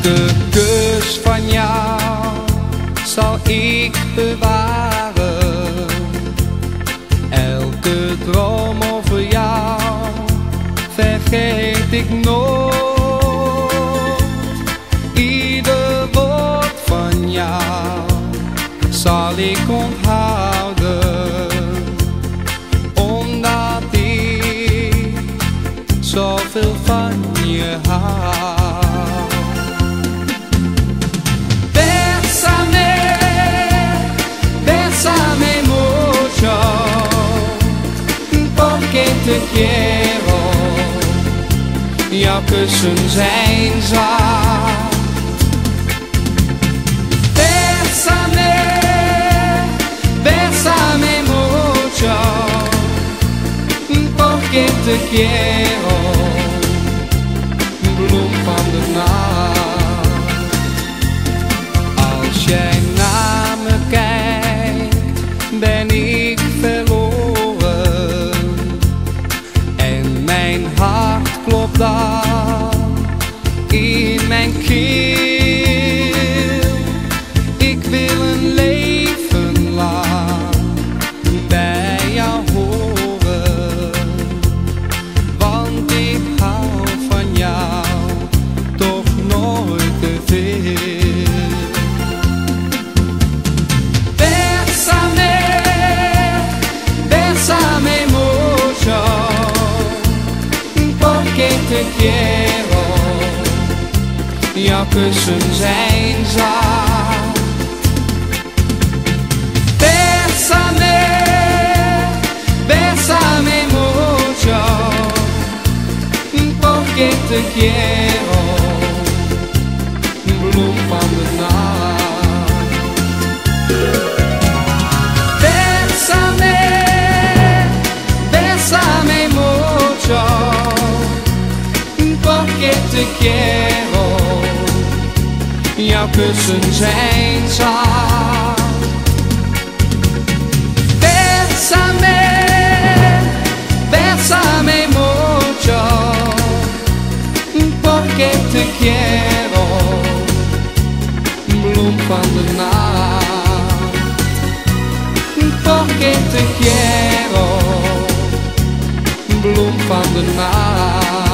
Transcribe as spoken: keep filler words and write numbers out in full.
Elke kus van jou zal ik bewaren. Elke droom over jou vergeet ik nooit. Ieder woord van jou zal ik onthouden, omdat ik zoveel van je hou. Bésame, bésame mucho, porque te quiero. Jouw kussen zijn zacht. Bésame, bésame mucho, porque te quiero. Bloem van de nacht. Als jij naar me kijkt, ben ik verloren. En mijn hart klopt dan in mijn keel. Ik wil een leven lang bij jou horen, want ik hou van jou toch nooit te veel. Bésame, bésame mucho, porque te quiero. Jouw kussen zijn zacht. Bésame, bésame mucho, porque te quiero. Bloem van de nacht. Bésame, bésame mucho, porque te quiero. Jouw kussen zijn zacht. Bésame, bésame mucho, porque te quiero. Bloem van de nacht. Porque te quiero. Bloem van de nacht.